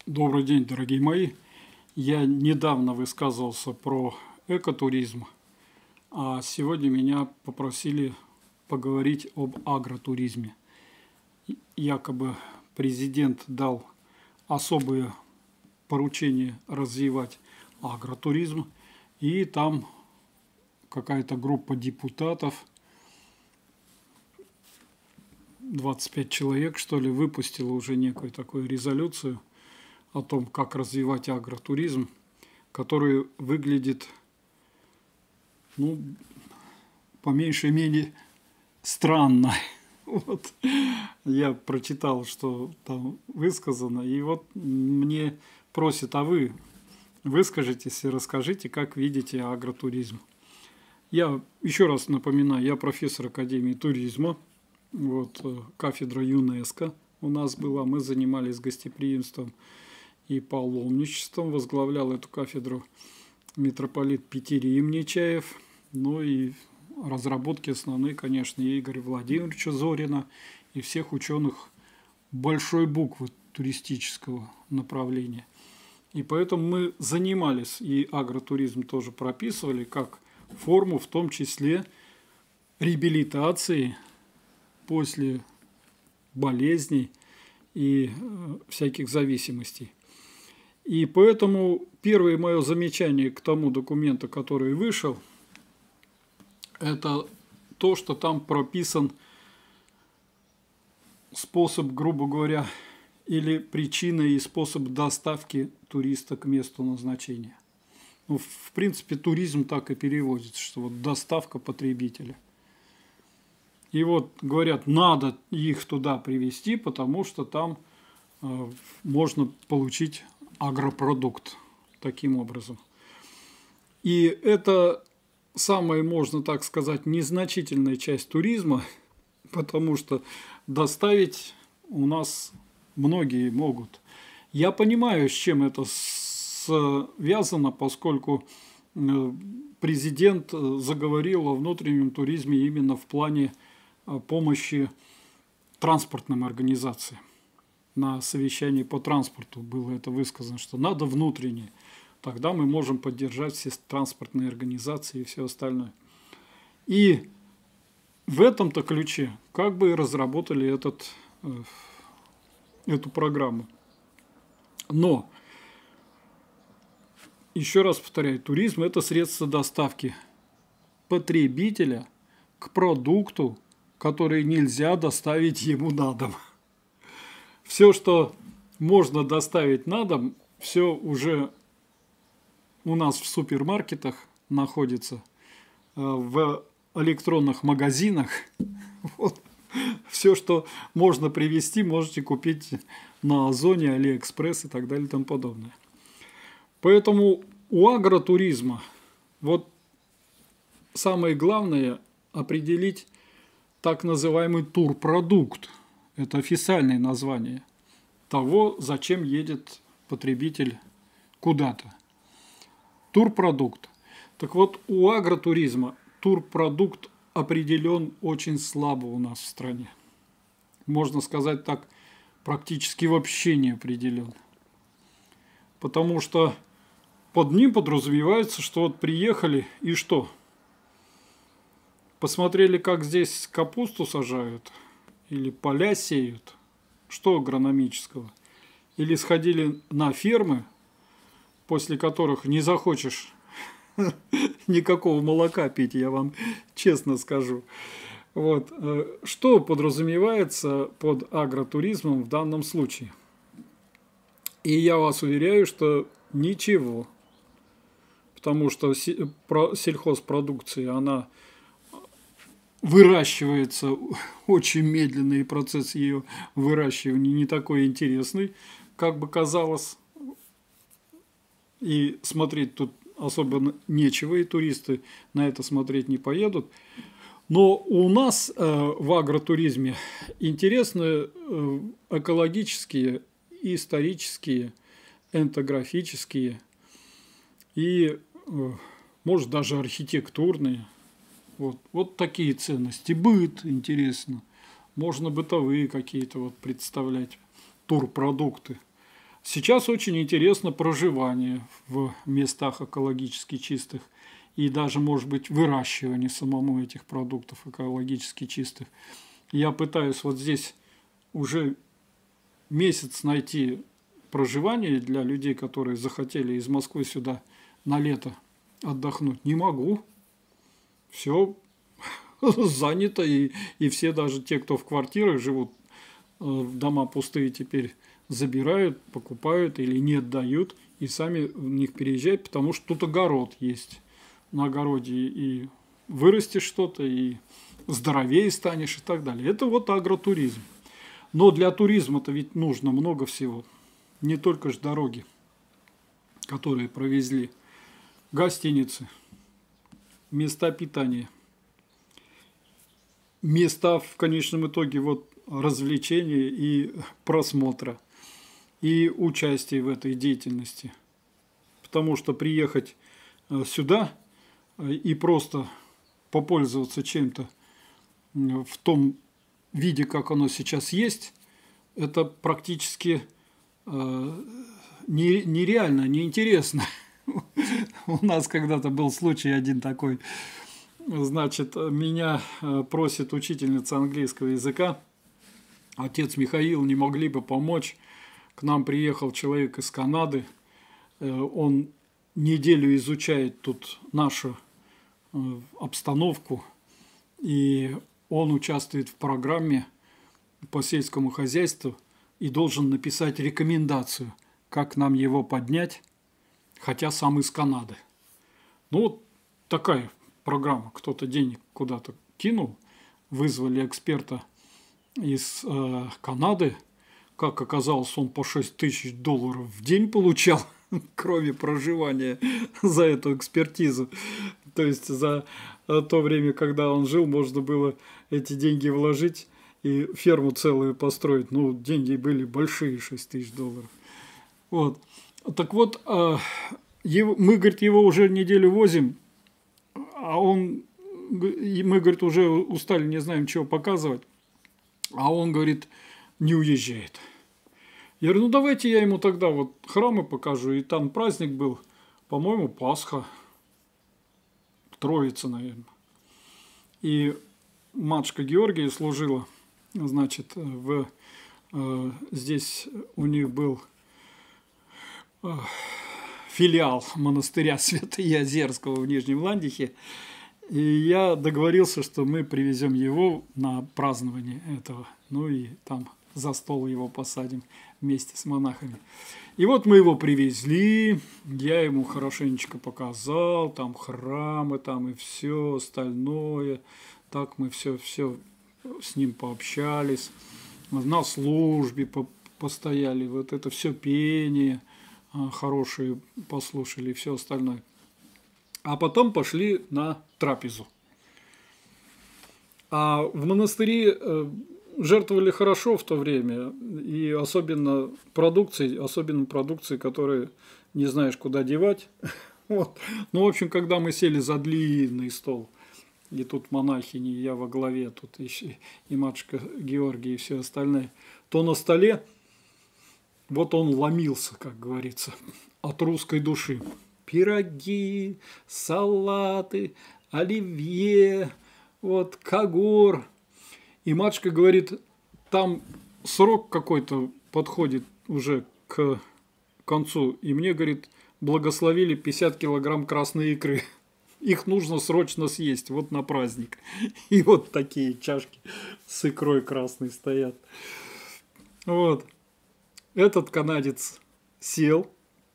Добрый день, дорогие мои. Я недавно высказывался про экотуризм, а сегодня меня попросили поговорить об агротуризме. Якобы президент дал особые поручения развивать агротуризм, и там какая-то группа депутатов, 25 человек, что ли, выпустила уже некую такую резолюцию о том, как развивать агротуризм, который выглядит, ну, по меньшей мере, странно. Вот. Я прочитал, что там высказано, и вот мне просят, а вы выскажитесь и расскажите, как видите агротуризм. Я еще раз напоминаю, я профессор Академии туризма, вот, кафедра ЮНЕСКО у нас была, мы занимались гостеприимством и паломничеством, возглавлял эту кафедру митрополит Петерим Нечаев, ну и разработки основные, конечно, Игоря Владимировича Зорина и всех ученых большой буквы туристического направления. И поэтому мы занимались, и агротуризм тоже прописывали, как форму, в том числе реабилитации после болезней и всяких зависимостей. И поэтому первое мое замечание к тому документу, который вышел, это то, что там прописан способ, грубо говоря, или причина и способ доставки туриста к месту назначения. Ну, в принципе, туризм так и переводится, что вот доставка потребителя. И вот говорят, надо их туда привезти, потому что там можно получить агропродукт таким образом. И это самая, можно так сказать, незначительная часть туризма, потому что доставить у нас многие могут. Я понимаю, с чем это связано, поскольку президент заговорил о внутреннем туризме именно в плане помощи транспортным организациям. На совещании по транспорту было это высказано, что надо внутреннее. Тогда мы можем поддержать все транспортные организации и все остальное. И в этом-то ключе как бы разработали эту программу. Но, еще раз повторяю, туризм – это средство доставки потребителя к продукту, который нельзя доставить ему на дом. Все, что можно доставить на дом, все уже у нас в супермаркетах находится, в электронных магазинах. Вот. Все, что можно привезти, можете купить на Озоне, Алиэкспресс и так далее и тому подобное. Поэтому у агротуризма вот самое главное определить так называемый турпродукт. Это официальное название того, зачем едет потребитель куда-то. Турпродукт. Так вот, у агротуризма турпродукт определен очень слабо у нас в стране. Можно сказать так, практически вообще не определен. Потому что под ним подразумевается, что вот приехали и что? Посмотрели, как здесь капусту сажают или поля сеют. Что агрономического? Или сходили на фермы, после которых не захочешь никакого молока пить, я вам честно скажу. Вот. Что подразумевается под агротуризмом в данном случае? И я вас уверяю, что ничего. Потому что сельхозпродукция, она выращивается очень медленно, и процесс ее выращивания не такой интересный, как бы казалось. И смотреть тут особо нечего, и туристы на это смотреть не поедут. Но у нас в агротуризме интересны экологические, исторические, этнографические и, может, даже архитектурные. Вот такие ценности. Быт интересно. Можно бытовые какие-то вот представлять, турпродукты. Сейчас очень интересно проживание в местах экологически чистых и даже, может быть, выращивание самому этих продуктов экологически чистых. Я пытаюсь вот здесь уже месяц найти проживание для людей, которые захотели из Москвы сюда на лето отдохнуть. Не могу. Все занято, и все, даже те, кто в квартирах живут, дома пустые теперь забирают, покупают или не отдают, и сами в них переезжают, потому что тут огород есть. На огороде и вырастешь что-то, и здоровее станешь, и так далее. Это вот агротуризм. Но для туризма-то ведь нужно много всего. Не только ж дороги, которые провезли. Гостиницы, места питания, места в конечном итоге вот развлечения и просмотра, и участия в этой деятельности. Потому что приехать сюда и просто попользоваться чем-то в том виде, как оно сейчас есть, это практически нереально, неинтересно. У нас когда-то был случай один такой. Значит, меня просит учительница английского языка: отец Михаил, не могли бы помочь? К нам приехал человек из Канады, он неделю изучает тут нашу обстановку, и он участвует в программе по сельскому хозяйству и должен написать рекомендацию, как нам его поднять, хотя сам из Канады. Ну, вот такая программа. Кто-то денег куда-то кинул, вызвали эксперта из Канады. Как оказалось, он по $6000 в день получал, кроме проживания, за эту экспертизу. То есть за то время, когда он жил, можно было эти деньги вложить и ферму целую построить. Ну, деньги были большие, $6000. Вот. Так вот, мы, говорит, его уже неделю возим, а мы, говорит, уже устали, не знаем, чего показывать, а он, говорит, не уезжает. Я говорю, ну давайте я ему тогда вот храмы покажу, и там праздник был, по-моему, Пасха, Троица, наверное. И матушка Георгия служила, значит, здесь у них был филиал монастыря Свято-Язерского в Нижнем Ландихе. И я договорился, что мы привезем его на празднование этого. Ну и там за стол его посадим вместе с монахами. И вот мы его привезли, я ему хорошенечко показал, там храмы, там и все остальное. Так мы все с ним пообщались, на службе постояли, вот это все пение хорошие послушали и все остальное. А потом пошли на трапезу. А в монастыре жертвовали хорошо в то время, и особенно продукции, которые не знаешь, куда девать. Вот. Ну, в общем, когда мы сели за длинный стол, и тут монахини, я во главе, тут и матушка Георгия, и все остальные, то на столе вот он ломился, как говорится, от русской души. Пироги, салаты, оливье, вот, когор. И матушка говорит, там срок какой-то подходит уже к концу. И мне, говорит, благословили 50 килограмм красной икры. Их нужно срочно съесть, вот на праздник. И вот такие чашки с икрой красной стоят. Вот. Этот канадец сел,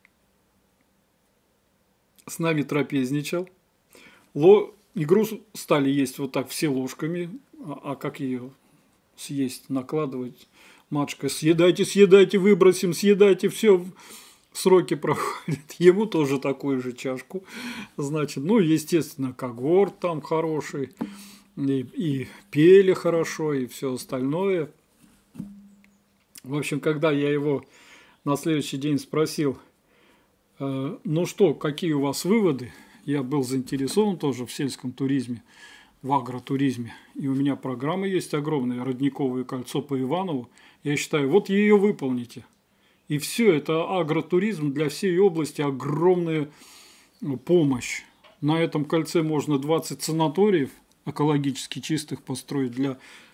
с нами трапезничал. Игру стали есть вот так все ложками. А как ее съесть, накладывать? Матушка, съедайте, выбросим, съедайте, все, сроки проходят. Ему тоже такую же чашку. Значит, ну, естественно, когор там хороший, и пели хорошо, и все остальное. В общем, когда я его на следующий день спросил, ну что, какие у вас выводы? Я был заинтересован тоже в сельском туризме, в агротуризме. И у меня программа есть огромная, Родниковое кольцо по Иванову. Я считаю, вот ее выполните. И все, это агротуризм для всей области огромная помощь. На этом кольце можно 20 санаториев экологически чистых построить для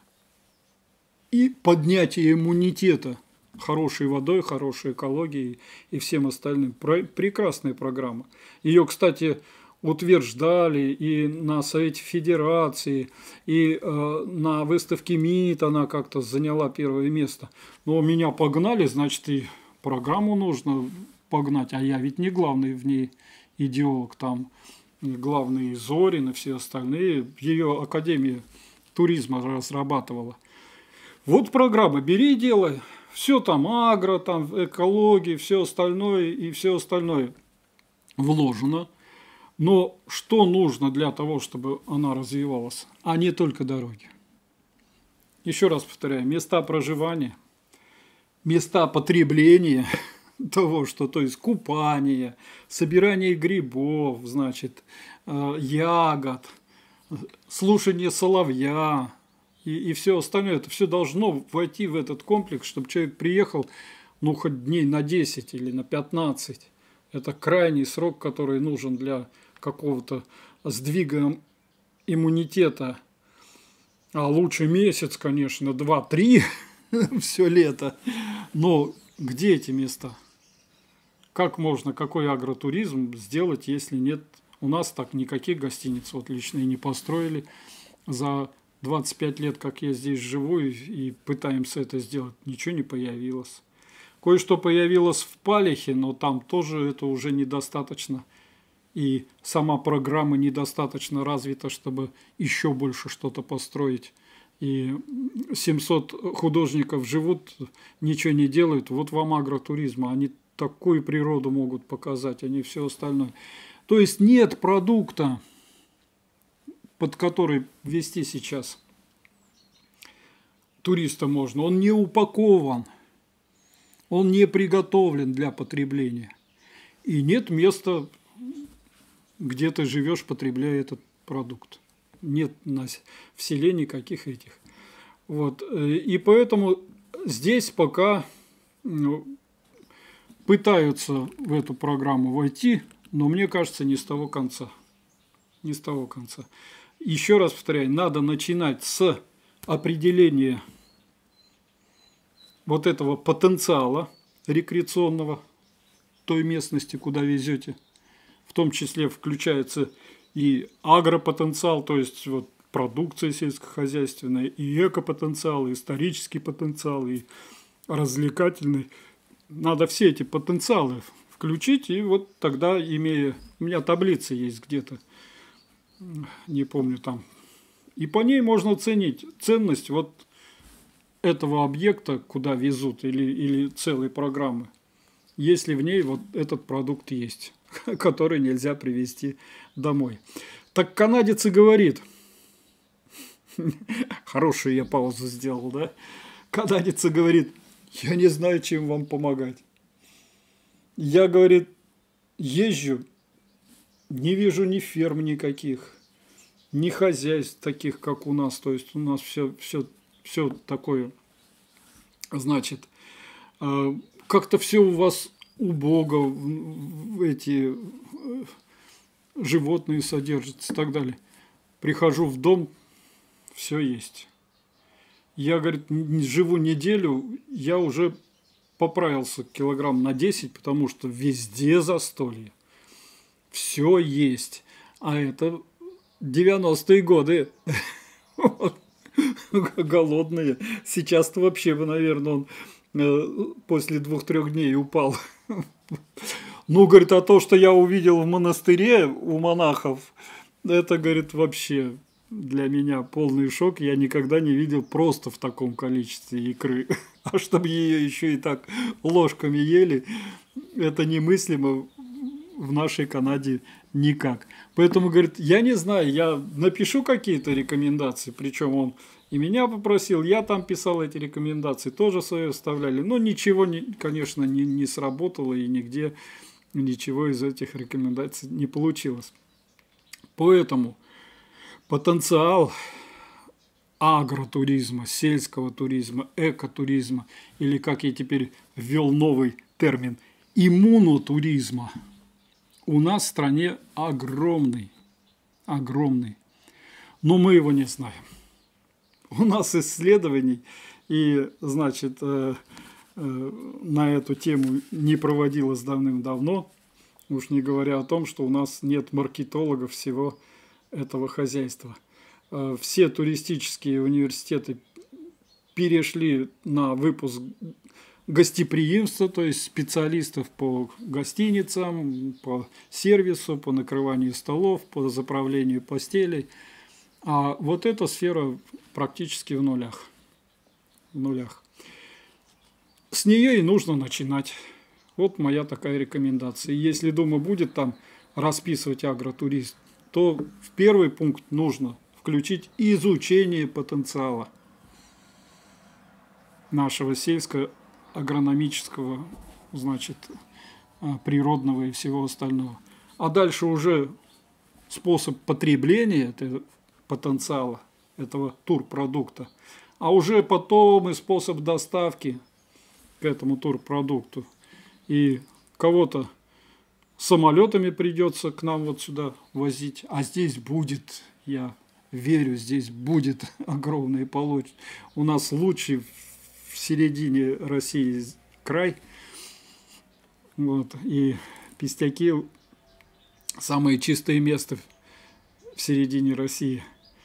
и поднятия иммунитета хорошей водой, хорошей экологией и всем остальным. Прекрасная программа. Ее, кстати, утверждали и на Совете Федерации, и на выставке МИД она как-то заняла первое место. Но меня погнали, значит, и программу нужно погнать, а я ведь не главный в ней идеолог, там главные Зорин и все остальные. Ее Академия туризма разрабатывала. Вот программа, бери и делай. Все там агро, там экология, все остальное и все остальное вложено. Но что нужно для того, чтобы она развивалась? А не только дороги. Еще раз повторяю, места проживания, места потребления того, что, то есть купание, собирание грибов, значит, ягод, слушание соловья и все остальное. Это все должно войти в этот комплекс, чтобы человек приехал, ну, хоть дней на 10 или на 15. Это крайний срок, который нужен для какого-то сдвига иммунитета. А лучше месяц, конечно, 2-3, все лето. Но где эти места? Как можно, какой агротуризм сделать, если нет? У нас так никаких гостиниц вот лично и не построили. За 25 лет, как я здесь живу и пытаемся это сделать, ничего не появилось. Кое-что появилось в Палихе, но там тоже это уже недостаточно. И сама программа недостаточно развита, чтобы еще больше что-то построить. И 700 художников живут, ничего не делают. Вот вам агротуризм. Они такую природу могут показать, они все остальное. То есть нет продукта, под который вести сейчас туриста можно. Он не упакован, он не приготовлен для потребления. И нет места, где ты живешь, потребляя этот продукт. Нет в селе никаких этих. Вот. И поэтому здесь пока пытаются в эту программу войти, но мне кажется, не с того конца. Не с того конца. Еще раз повторяю, надо начинать с определения вот этого потенциала рекреационного той местности, куда везете. В том числе включается и агропотенциал, то есть вот продукция сельскохозяйственная, и экопотенциал, и исторический потенциал, и развлекательный. Надо все эти потенциалы включить, и вот тогда, имея... У меня таблица есть где-то, не помню там. И по ней можно оценить ценность вот этого объекта, куда везут, или целой программы, если в ней вот этот продукт есть, который нельзя привезти домой. Так канадец и говорит, хорошую я паузу сделал, да? Канадец и говорит, я не знаю, чем вам помогать. Я, говорит, езжу, не вижу ни ферм никаких, ни хозяйств таких, как у нас. То есть у нас все такое, значит, как-то все у вас убого, эти животные содержатся и так далее. Прихожу в дом, все есть. Я, говорит, живу неделю, я уже поправился килограмм на 10, потому что везде застолье. Все есть. А это 90-е годы. Голодные. Сейчас-то вообще бы, наверное, он после 2-3 дней упал. Ну, говорит, а то, что я увидел в монастыре у монахов, это, говорит, вообще для меня полный шок. Я никогда не видел просто в таком количестве икры. А чтобы ее еще и так ложками ели, это немыслимо в нашей Канаде никак. Поэтому, говорит, я не знаю, я напишу какие-то рекомендации, причем он и меня попросил, я там писал эти рекомендации, тоже свои вставляли, но ничего, конечно, не сработало и нигде ничего из этих рекомендаций не получилось. Поэтому потенциал агротуризма, сельского туризма, экотуризма, или, как я теперь ввел новый термин иммунотуризма у нас в стране огромный, огромный, но мы его не знаем. У нас исследований и, значит, на эту тему не проводилось давным-давно, уж не говоря о том, что у нас нет маркетологов всего этого хозяйства. Все туристические университеты перешли на выпуск гостеприимства, то есть специалистов по гостиницам, по сервису, по накрыванию столов, по заправлению постелей. А вот эта сфера практически в нулях. В нулях. С нее и нужно начинать. Вот моя такая рекомендация. Если Дума будет там расписывать агротуризм, то в первый пункт нужно включить изучение потенциала нашего сельско-агрономического, значит, природного и всего остального. А дальше уже способ потребления этого потенциала, этого турпродукта, а уже потом и способ доставки к этому турпродукту. И кого-то самолетами придется к нам вот сюда возить, а здесь будет, я верю, здесь будет огромный получше. У нас лучший в середине России край, вот, и Пистяки самое чистое место в середине России.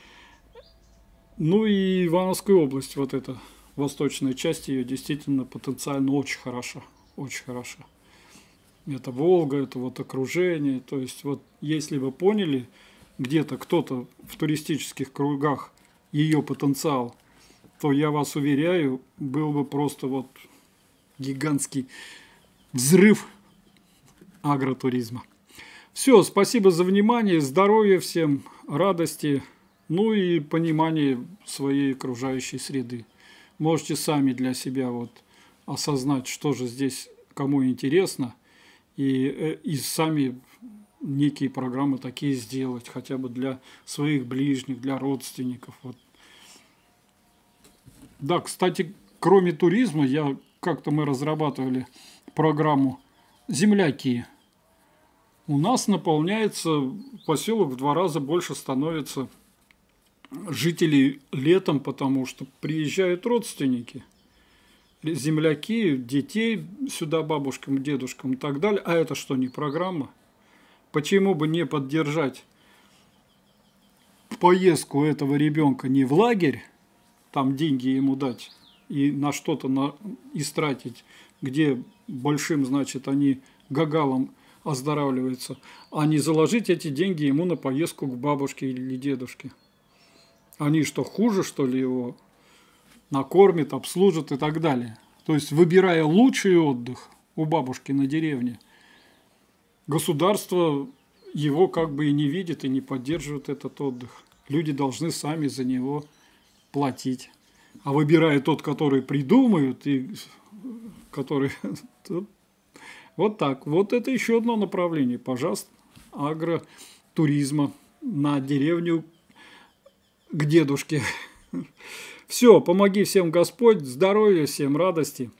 Ну и Ивановская область, вот эта восточная часть ее действительно потенциально очень хороша, очень хороша. Это Волга, это вот окружение, то есть вот если вы поняли, где-то кто-то в туристических кругах ее потенциал, то я вас уверяю, был бы просто вот гигантский взрыв агротуризма. Все, спасибо за внимание, здоровья всем, радости, ну и понимания своей окружающей среды. Можете сами для себя вот осознать, что же здесь кому интересно, и сами некие программы такие сделать, хотя бы для своих ближних, для родственников. Вот. Да, кстати, кроме туризма, как-то мы разрабатывали программу «Земляки». У нас наполняется поселок в 2 раза больше становится жителей летом, потому что приезжают родственники, земляки, детей сюда бабушкам, дедушкам и так далее. А это что, не программа? Почему бы не поддержать поездку этого ребенка не в лагерь, там деньги ему дать и на что-то истратить, где большим, значит, они гагалом оздоравливаются, а не заложить эти деньги ему на поездку к бабушке или дедушке. Они что, хуже, что ли, его накормят, обслужат и так далее. То есть, выбирая лучший отдых у бабушки на деревне, государство его как бы и не видит, и не поддерживает этот отдых. Люди должны сами за него платить. А выбирая тот, который придумают, и который... Вот так. Вот это еще одно направление, пожалуйста, агротуризма на деревню к дедушке. Все, помоги всем Господь, здоровья, всем радости.